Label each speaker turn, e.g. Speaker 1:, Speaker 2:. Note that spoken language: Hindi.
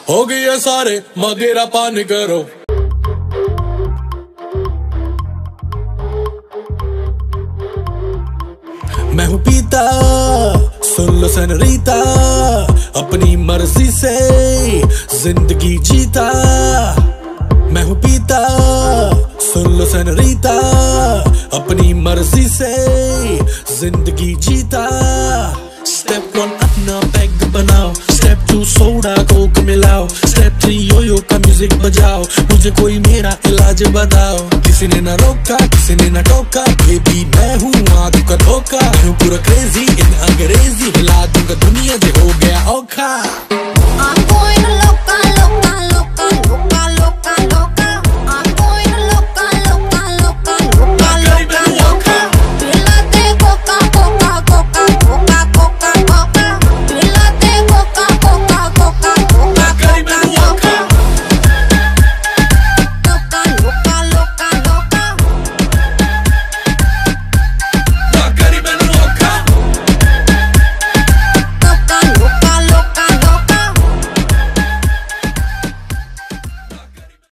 Speaker 1: हो गई है सारे मदिरा पान करो। मैं हूँ पीता सुन लो सनरीता, अपनी मर्जी से जिंदगी जीता। मैं हूँ पीता सुन लो सनरीता, अपनी मर्जी से जिंदगी जीता। स्टेप 1 अपना पैग बनाओ, स्टेप 2 सोडा कोक मिलाओ, स्टेप 3 योयो का म्यूजिक बजाओ, मुझे कोई मेरा इलाज बताओ। किसी ने ना रोका किसी ने ना टोका, बेबी मैं हूँ आग का धोखा। मैं हूँ पूरा क्रेजी इन अंग्रेजी, हिला दूंगा दुनिया जो हो गया औखा।